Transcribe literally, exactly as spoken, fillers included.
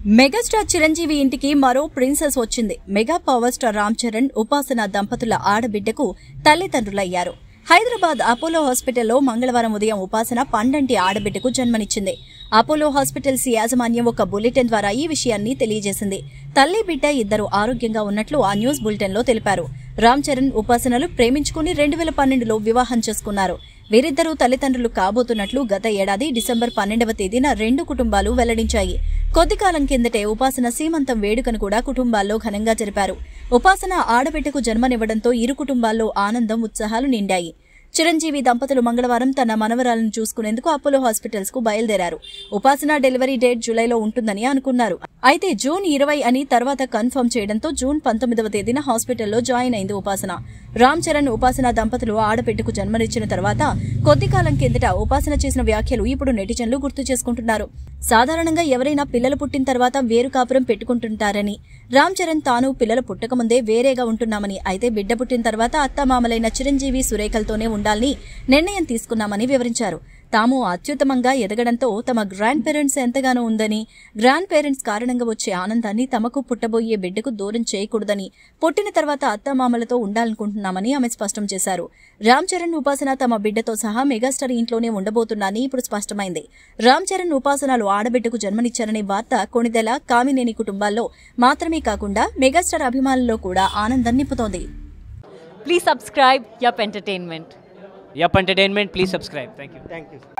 Megastar Chiranjeevi ఇంటికి మరో princess వచ్చింది. Mega power star Ram Charan, Upasana దంపతుల ఆడబిడ్డకు తల్లిదండ్రులయ్యారు. హైదరాబాద్ అపోలో హాస్పిటల్లో మంగళవారం ఉదయం ఉపాసన పండంటి ఆడబిడ్డకు జన్మనిచ్చింది. అపోలో హాస్పిటల్స్ యాజమాన్యం ఒక బులెటిన్ ద్వారా ఈ విషయాన్ని తెలియజేసింది. తల్లి బిడ్డ ఇద్దరు ఆరోగ్యంగా ఉన్నట్లు ఆ న్యూస్ బులెటిన్లో తెలిపారు. రామ్ చరణ్, ఉపాసనలు ప్రేమించుకుని రెండు వేల పన్నెండులో వివాహం చేసుకున్నారు. వీరిద్దరూ తల్లిదండ్రులు కాబోతున్నట్లు గత ఏడాది డిసెంబర్ పన్నెండవ తేదీన రెండు కుటుంబాలు వెల్లడించాయి. కొద్ది కాలం కిందటే ఉపాసన సీమంతం వేడుకను కూడా కుటుంబాల్లో ఘనంగా జరిపారు. ఉపాసన ఆడబిడ్డకు జన్మనివ్వడంతో ఇరు కుటుంబాల్లో ఆనందం, ఉత్సాహాలు నిండాయి. చిరంజీవి దంపతులు మంగళవారం తన మనవరాలను చూసుకునేందుకు అపోలో హాస్పిటల్స్ కు బయలుదేరారు. ఉపాసన డెలివరీ డేట్ జూలైలో ఉంటుందని అనుకున్నారు. అయితే జూన్ ఇరవై అని తర్వాత కన్ఫర్మ్ చేయడంతో జూన్ పంతొమ్మిదవ తేదీన హాస్పిటల్లో జాయిన్ అయింది ఉపాసన. రామ్ చరణ్, ఉపాసన దంపతులు ఆడబిడ్డకు జన్మనిచ్చిన తర్వాత కొద్ది కాలం కిందట ఉపాసన చేసిన వ్యాఖ్యలు ఇప్పుడు నెటిజన్లు గుర్తు చేసుకుంటున్నారు. సాధారణంగా ఎవరైనా పిల్లలు పుట్టిన తర్వాత వేరు కాపురం పెట్టుకుంటుంటారని, రామ్ చరణ్ తాను పిల్లలు పుట్టకముందే వేరేగా ఉంటున్నామని, అయితే బిడ్డ పుట్టిన తర్వాత అత్తామామలైన చిరంజీవి, సురేఖలతోనే ఉండాలని నిర్ణయం తీసుకున్నామని వివరించారు. తాము అత్యుత్తమంగా ఎదగడంతో తమ గ్రాండ్ పేరెంట్స్ ఎంతగానో ఉందని, గ్రాండ్ పేరెంట్స్ కారణంగా వచ్చే ఆనందాన్ని తమకు పుట్టబోయే బిడ్డకు దూరం చేయకూడదని, పుట్టిన తర్వాత అత్తామామలతో ఉండాలనుకుంటున్నామని ఆమె స్పష్టం చేశారు. రామ్ చరణ్, ఉపాసన తమ బిడ్డతో సహా మెగాస్టార్ ఇంట్లోనే ఉండబోతున్నారని ఇప్పుడు స్పష్టమైంది. రామ్ చరణ్, ఉపాసనలు ఆడబిడ్డకు జన్మనిచ్చారనే వార్త కొణిదెల, కామినేని కుటుంబాల్లో మాత్రమే కాకుండా మెగాస్టార్ అభిమానుల్లో కూడా ఆనందం నింపుతోంది. Please subscribe Yup Entertainment. Yup Entertainment, please subscribe. Thank you. Thank you.